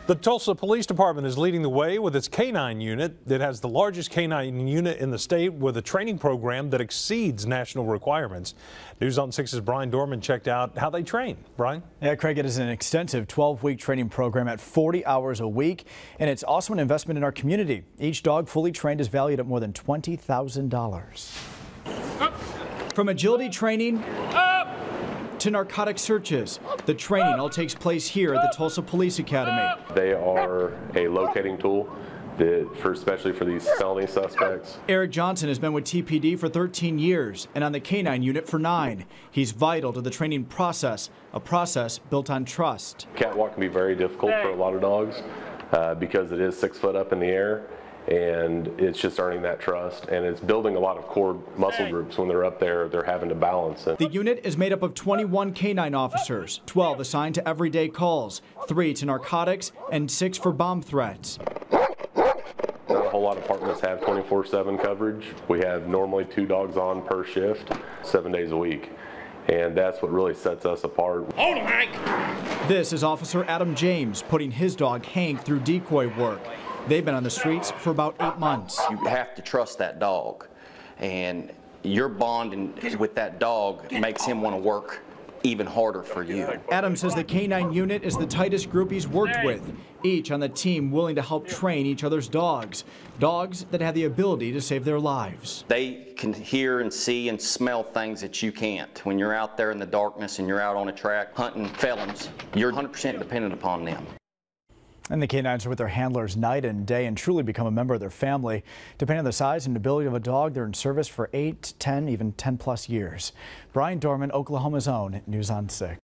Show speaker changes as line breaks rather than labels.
The Tulsa Police Department is leading the way with its K-9 unit. It has the largest K-9 unit in the state with a training program that exceeds national requirements. News on 6's Brian Dorman checked out how they train. Brian?
Yeah, Craig, it is an extensive 12-week training program at 40 hours a week, and it's also an investment in our community. Each dog fully trained is valued at more than $20,000. From agility training to narcotic searches, the training all takes place here at the Tulsa Police Academy.
They are a locating tool especially for these felony suspects.
Eric Johnson has been with TPD for 13 years and on the K-9 unit for 9. He's vital to the training process, a process built on trust.
Catwalk can be very difficult for a lot of dogs because it is 6 foot up in the air, and it's just earning that trust, and it's building a lot of core muscle groups. When they're up there, they're having to balance it.
The unit is made up of 21 K-9 officers, 12 assigned to everyday calls, 3 to narcotics, and 6 for bomb threats.
Not a whole lot of departments have 24/7 coverage. We have normally 2 dogs on per shift, 7 days a week. And that's what really sets us apart.
Hold him, Hank!
This is Officer Adam James putting his dog Hank through decoy work. They've been on the streets for about 8 months.
You have to trust that dog, and your bond with that dog makes him want to work even harder for you.
Adam says the K-9 unit is the tightest group he's worked with, each on the team willing to help train each other's dogs, dogs that have the ability to save their lives.
They can hear and see and smell things that you can't. When you're out there in the darkness and you're out on a track hunting felons, you're 100% dependent upon them.
And the K-9s are with their handlers night and day and truly become a member of their family. Depending on the size and ability of a dog, they're in service for 8, 10, even 10+ years. Brian Dorman, Oklahoma's own, News on 6.